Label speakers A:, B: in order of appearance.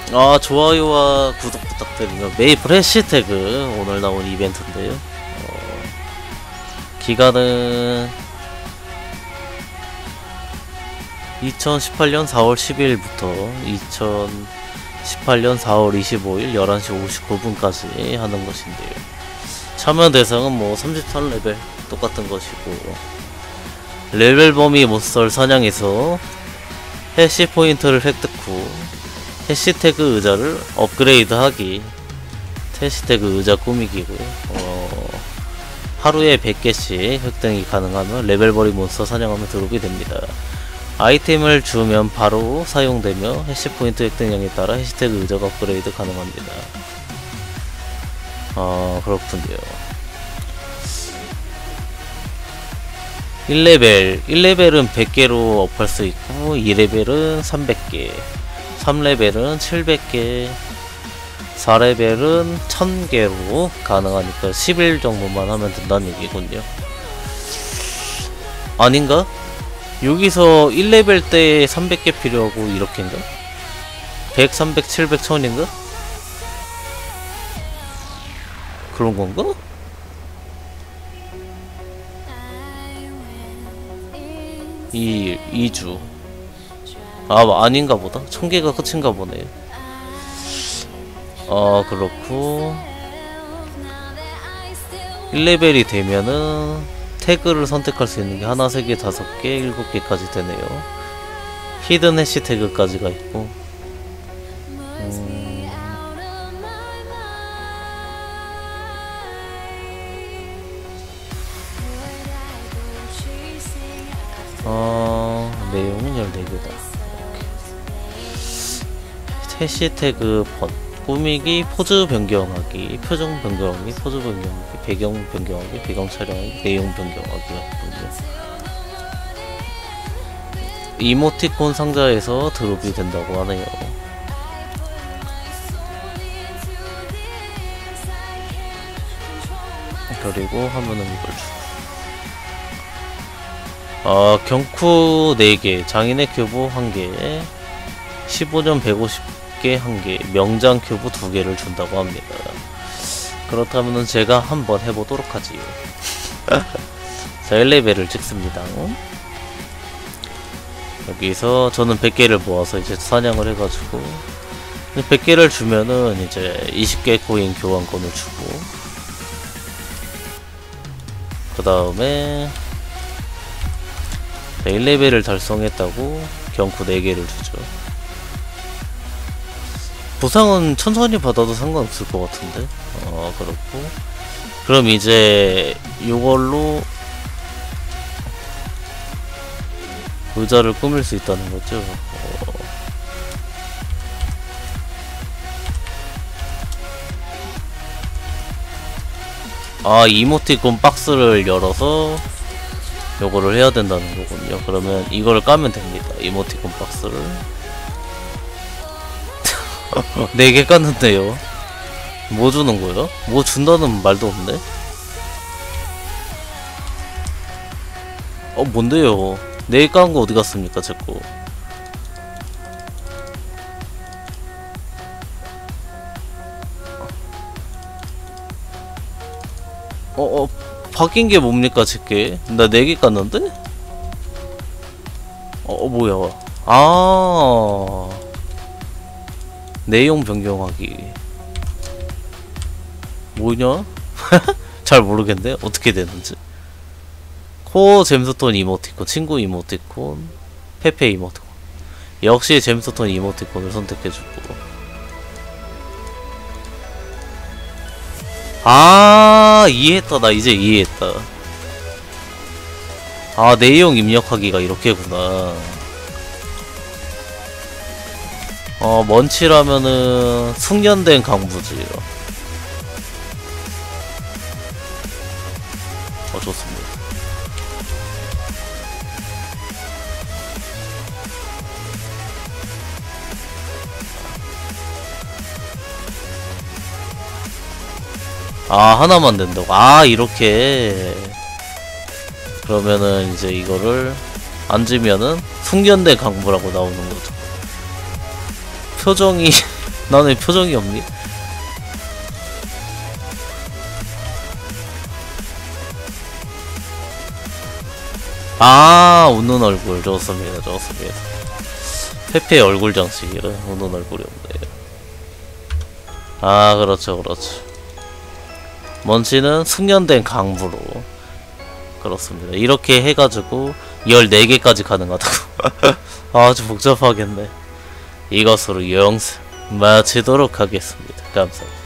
A: 좋아요와 구독 부탁드리며 메이플 해시태그 오늘 나온 이벤트인데요. 기간은 2018년 4월 10일부터 2018년 4월 25일 11시 59분까지 하는 것인데요. 참여 대상은 뭐 33레벨 똑같은 것이고, 레벨 범위 몬스터를 사냥해서 해시 포인트를 획득 후 해시태그 의자를 업그레이드 하기, 해시태그 의자 꾸미기고요. 하루에 100개씩 획득이 가능하면 레벨버리 몬스터 사냥하면 드롭이 됩니다. 아이템을 주면 바로 사용되며 해시포인트 획득량에 따라 해시태그 의자가 업그레이드 가능합니다. 그렇군요. 1레벨은 100개로 업할 수 있고, 2레벨은 300개, 3레벨은 700개, 4레벨은 1000개로 가능하니까 10일 정도만 하면 된다는 얘기군요. 아닌가? 여기서 1레벨 때 300개 필요하고 이렇게인가? 100, 300, 700, 1000인가? 그런 건가? 이 2주. 아닌가 보다. 1000개가 끝인가 보네요. 그렇고 1레벨이 되면은 태그를 선택할 수 있는 게 하나, 3개, 5개, 7개까지 되네요. 히든 해시 태그까지가 있고, 내용은 14개다. 해시태그 꾸미기, 포즈 변경하기, 표정 변경하기, 포즈 변경하기, 배경 변경하기, 배경 촬영하기, 내용 변경하기가 있군요. 이모티콘 상자에서 드롭이 된다고 하네요. 그리고 하면은 이걸 주고, 경쿠 4개, 장인의 큐브 1개, 15년 150개 1개, 명장 큐브 2개를 준다고 합니다. 그렇다면은 제가 한번 해보도록 하지요. 자, 1레벨을 찍습니다. 여기서 저는 100개를 모아서 이제 사냥을 해가지고 100개를 주면은 이제 20개 코인 교환권을 주고, 그 다음에 1레벨을 달성했다고 경쿠 4개를 주죠. 보상은 천천히 받아도 상관없을 것 같은데. 그렇고, 그럼 이제 이걸로 의자를 꾸밀 수 있다는 거죠. 이모티콘 박스를 열어서 요거를 해야 된다는 거군요. 그러면 이거를 까면 됩니다. 이모티콘 박스를 4개 깠는데요. 뭐 주는 거예요? 뭐 준다는 말도 없네? 뭔데요? 4개 깐 거 어디 갔습니까, 제거? 바뀐 게 뭡니까, 제게? 나 4개 깠는데? 뭐야. 내용 변경하기. 뭐냐? 잘 모르겠네. 어떻게 되는지. 코어 잼스톤 이모티콘, 친구 이모티콘, 페페 이모티콘. 역시 잼스톤 이모티콘을 선택해주고. 이해했다. 나 이제 이해했다. 내용 입력하기가 이렇게구나. 먼치라면은 숙련된 강부지요. 좋습니다. 하나만 된다고. 이렇게. 그러면은 이제 이거를 앉으면은 숙련된 강부라고 나오는 거죠. 표정이 나는 왜 표정이 없니? 아, 웃는 얼굴. 좋습니다. 좋습니다. 페페의 얼굴 장식이라 웃는 얼굴이 없네요. 아, 그렇죠. 그렇죠. 먼지는 숙련된 강부로. 그렇습니다. 이렇게 해가지고 14개까지 가능하다고. 아주 복잡하겠네. 이것으로 영상 마치도록 하겠습니다. 감사합니다.